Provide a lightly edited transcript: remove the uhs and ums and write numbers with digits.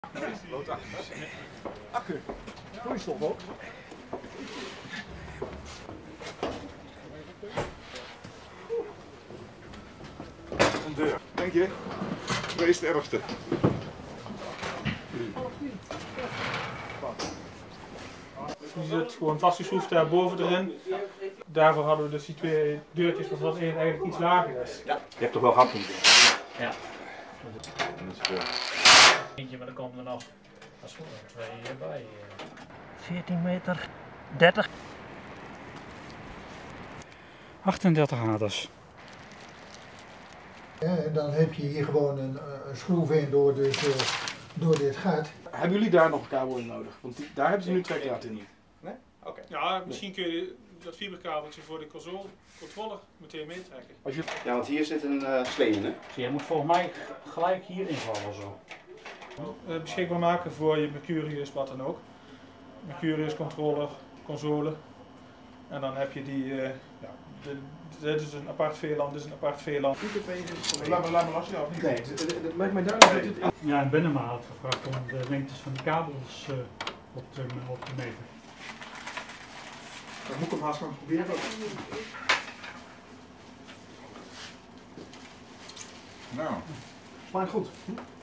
Accu. Vloeistof ook. Een deur. Denk je? Vrees het ergste. Die zit gewoon vastgeschroefd daar boven erin. Daarvoor hadden we dus die twee deurtjes, maar dat één eigenlijk iets lager is. Ja. Je hebt toch wel gehad toen? Ja. Eentje, maar dan komen er nog. Dat is goed, twee hierbij. 14 meter 30. 38 aders. En dan heb je hier gewoon een schroef in door dit gat. Hebben jullie daar nog een kabel in nodig? Want daar hebben ze nu trekdraad in. Nee? Oké. Ja, misschien kun je dat fiberkabeltje voor de controller meteen meetrekken. Ja, want hier zit een slee in, hè? Je moet volgens mij gelijk hierin vallen zo. Beschikbaar maken voor je Mercurius, wat dan ook. Mercurius controller, console. En dan heb je die, dit is een apart VLAN, dit is een apart VLAN. Laat me lastig af. Nee, Het lijkt mij duidelijk dat dit... Ja, en Binnenma had gevraagd om de lengtes van de kabels op te meten. Dan moet ik hem haast gaan proberen. Nou. Maar goed.